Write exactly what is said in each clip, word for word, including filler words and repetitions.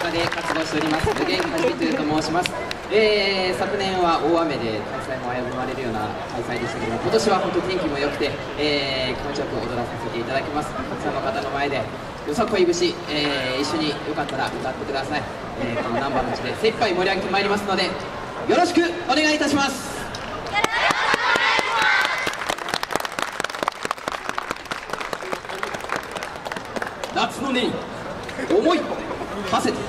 阪で活動しております無限はじめというと申します。えー、昨年は大雨で開催も危ぶまれるような開催でしたけども、今年は本当天気も良くて、えー、気持ちよく踊らさせていただきます。たくさんの方の前でよさこい節、えー、一緒によかったら歌ってください。えー、この難波の地で精一杯盛り上げてまいりますので、よろしくお願いいたします。夏の音に思い馳せて。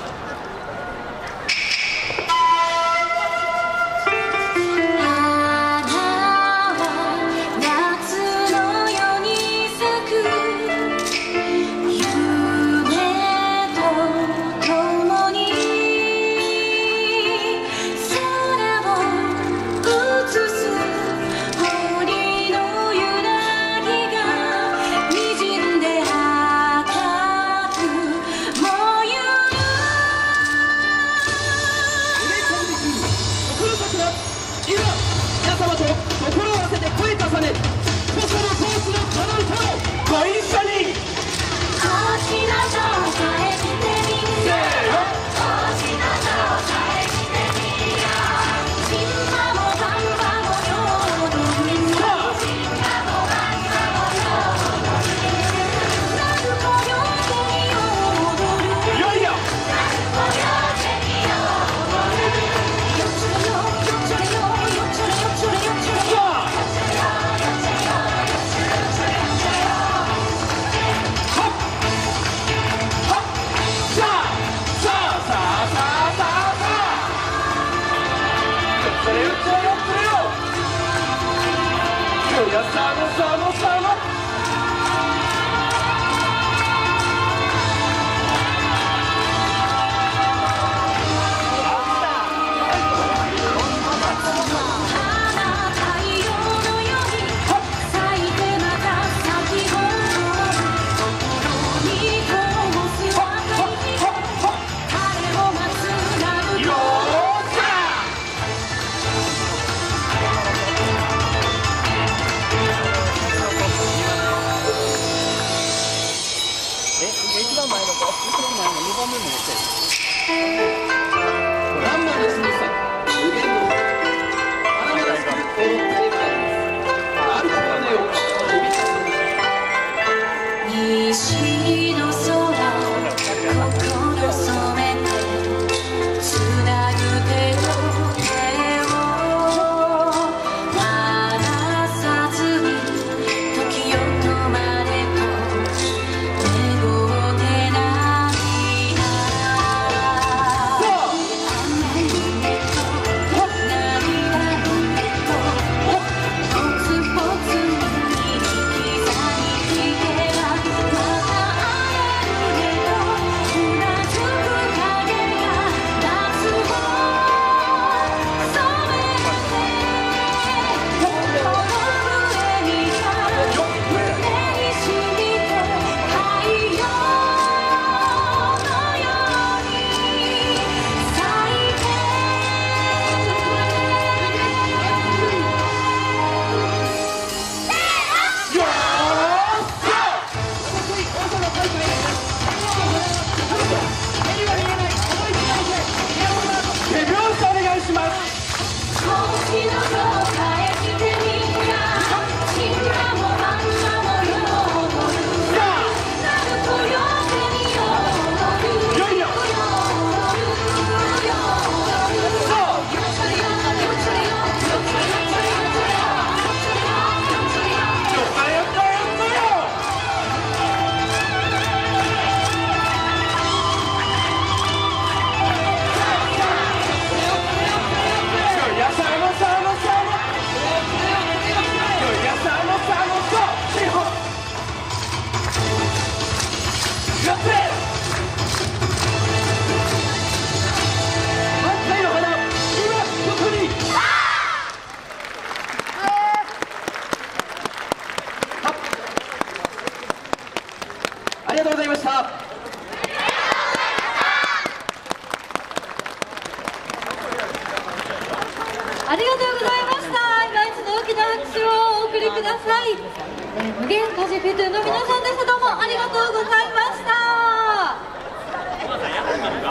ありがとうございました。 ありがとうございました。今一度大きな拍手をお送りください。えー、無限カジフェトゥの皆さんでした。どうもありがとうございました。